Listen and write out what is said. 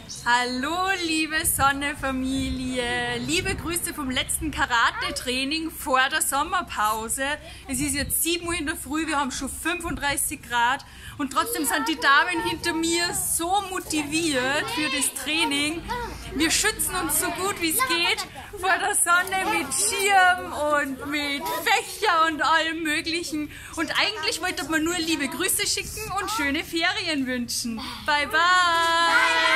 Hallo liebe Sonne-Familie, liebe Grüße vom letzten Karate-Training vor der Sommerpause. Es ist jetzt 7 Uhr in der Früh, wir haben schon 35 Grad und trotzdem sind die Damen hinter mir so motiviert für das Training. Wir schützen uns so gut wie es geht vor der Sonne mit Schirm und mit Fächer und allem möglichen. Und eigentlich wollte man nur liebe Grüße schicken und schöne Ferien wünschen. Bye bye!